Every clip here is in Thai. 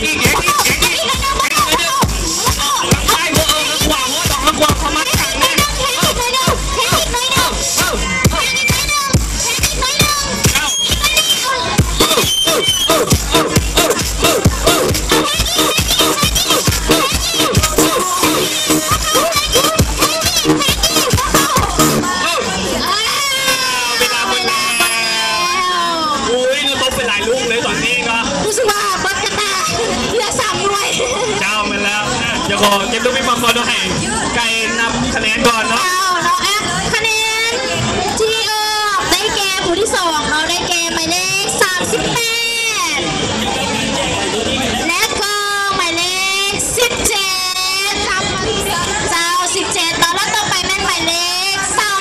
เก็บลูกปิงปองก่อนด้วยไก่นำคะแนนก่อนเนาะเราคะแนนที่ออกได้แก่ผู้ที่2เราได้แก่หมายเลข38และก็หมายเลข17ครับเจ้า17แล้วต่อไปแม่นหมายเลข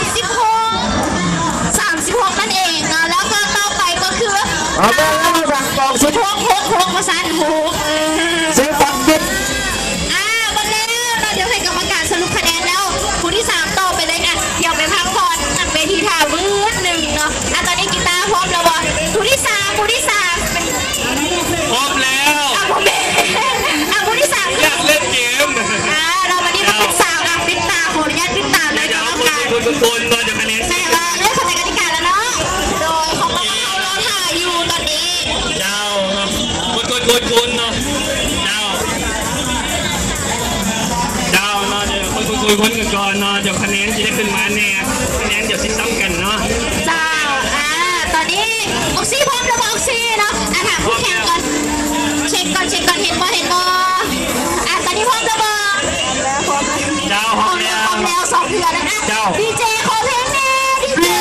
36นั่นเองเนาะแล้วก็ต่อไปก็คือ6ภาษา6 ซื้อฟังดิบเดี๋ยวให้กรรมการสรุปคะแนนแล้วผู้ที่3ต่อไปเลยเดี๋ยวไปพักผ่อนหลังเวทีท่ามืดหนึ่งเนาะตอนนี้กีตาร์พร้อมแล้ววะผู้ที่3พร้อมแล้วผู้ที่3 อยากเล่นเกมเราวันนี้มาเป็นสาวปิดตาขออนุญาตปิดตาเลยกรรมการคนมาจากคะแนนใช่ว่าเล่นเข้าใจกติกาแล้วเนาะโดยเขาก็เขารอถ่ายอยู่ตอนนี้ยาวคนเนาะคุยกันก่อนเนาะเดี๋ยวคะแนนจะได้ขึ้นมาแน่คะแนนเดี๋ยวซ้ำกันเนาะเจ้าตอนนี้ออกซี่พร้อมแล้วออกซี่เนาะถามผู้แข่งก่อนเช็คก่อนเห็นบ่ตอนนี้พร้อมแล้วบ่เจ้าพร้อมแล้ว2เดือนแล้วนะดีเจขอเพลงแน่ดีเจ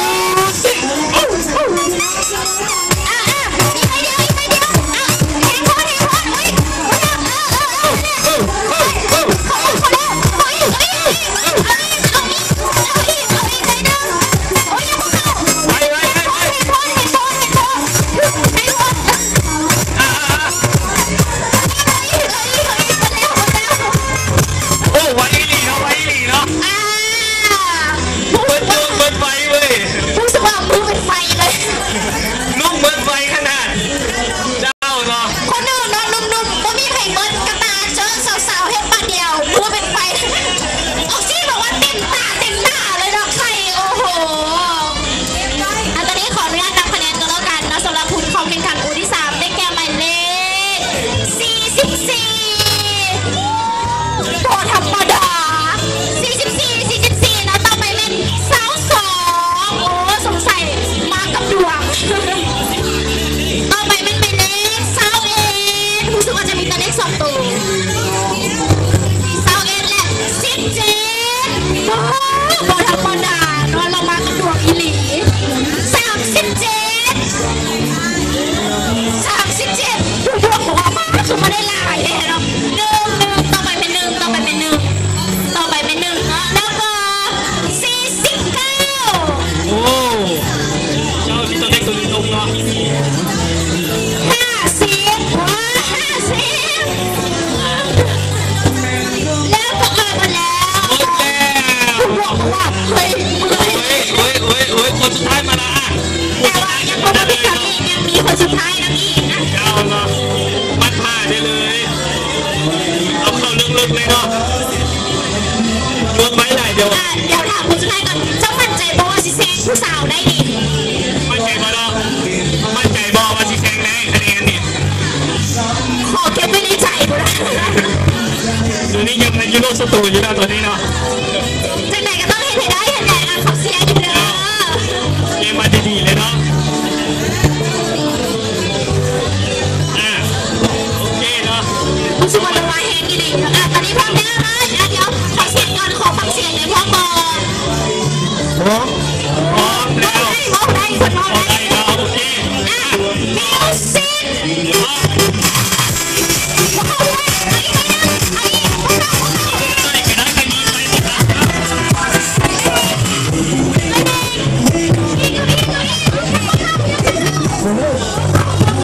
เดี๋ยวถามคุณสุดท้ายก่อนเจ้ามั่นใจบอกว่าสิแซงผู้สาวได้ดิมั่นใจบ่ล่ะมั่นใจบอกว่าสิแซงได้คะแนนนี่ขอเก็บไว้ในใจกูนะดูนี่ยังในยูโรสตูอยู่นะตัวนี้เนาะจังไหนก็ต้องเห็นให้ได้ขอเสียอยู่เด้อเกมมาดีๆเลยเนาะ